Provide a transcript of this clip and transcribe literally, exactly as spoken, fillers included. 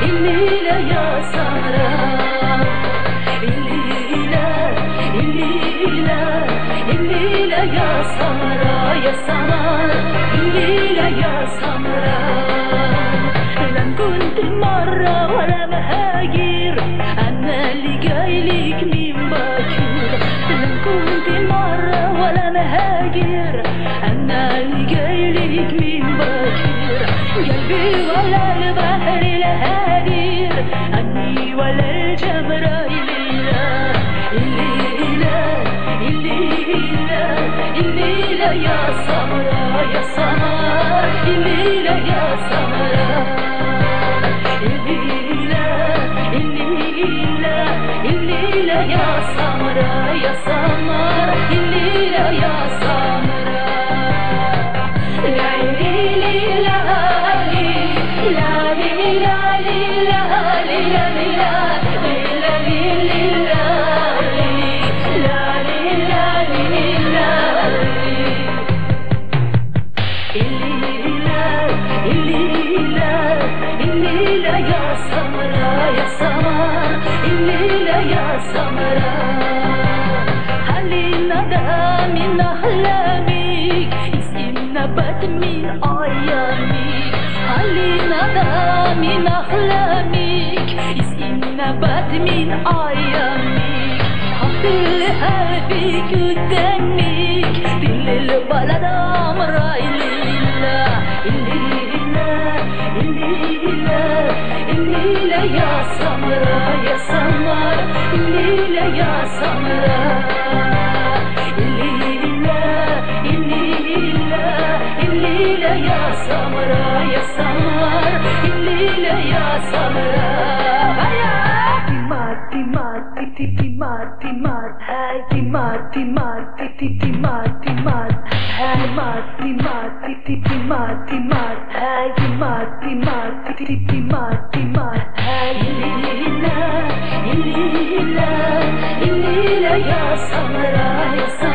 الليلة يا سمراء، الليلة الليلة الليلة يا سمراء يا سمر، الليلة يا سمراء. لن كنت مرة ولا مهاجر، أنا اللي جايلك من باكر. لن كنت مرة ولا مهاجر، أنا اللي جايلك من باكر. قلبي ولا البحر الهادر، أني ولا الجمرة الليلة الليلة الليلة الليلة يا سمراء يا سمر، الليلة يا سمراء، الليلة الليلة الليلة يا سمراء يا سمر، الليلة يا سمراء. لا ليلي لا لي لا لي لا لي لا لي لا لي لا لي لا لي لا لي لا لي لا لي. الليلة الليلة الليلة يا سمراء يا سمر، الليلة يا سمراء. هل ندى من أحلامك اسم نبات من أيامك؟ هل ندى من أحلامك اسم نبات من أيامك؟ حط قلبي قدامك دل البلد أمرا. الليلة الليلة الليلة الليلة يا سمراء يا سمر، الليلة يا سمراء. الليلة الليلة الليلة يا سمراء يا سمر، الليلة يا سمراء. ماتي ماتي تيتي ماتي مات هاي ماتي ماتي تيتي ماتي مات هاي ماتي ماتي تيتي ماتي مات هاي ماتي ماتي تيتي ماتي مات هاي. الليلة الليلة الليلة يا سمراء يا سمراء.